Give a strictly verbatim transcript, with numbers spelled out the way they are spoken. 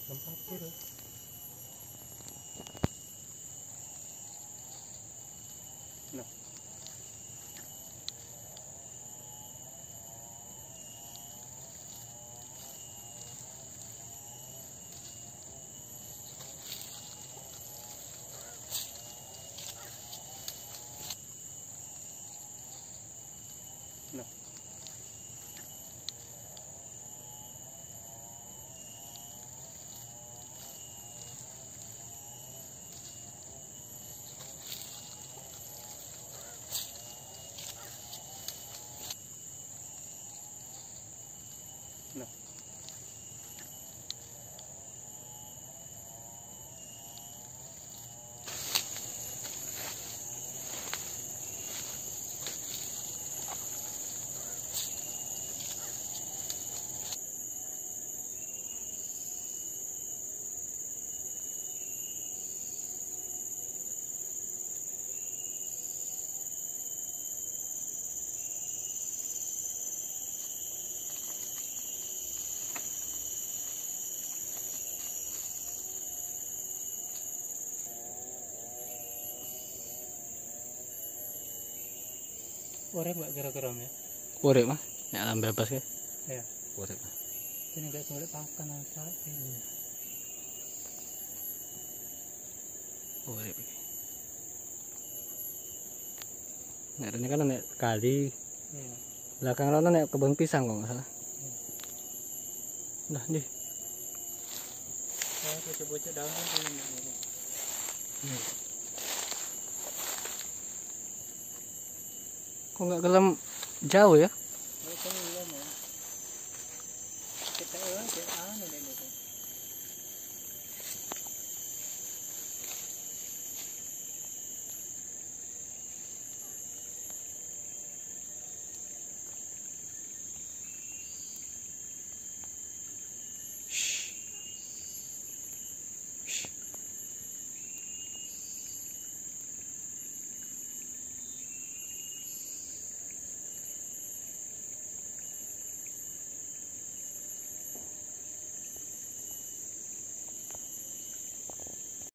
Tempat itu. Nah. Nah. Nah. Urip mbak kira-kira ya? Urip mah, nek alam bebas ya. Iya. Urip. Ini enggak sulit pakan apa ini. Urip iki. Nek rene kan nek kali. Iya. Belakang rono nek kebun pisang kok enggak salah. Iya. Nah, nih. Oh, bocah-bocah daun kan ini. Hmm. Kok nggak gelem jauh ya? Oh, kan iya, Mas. Kita orang ke anu deh.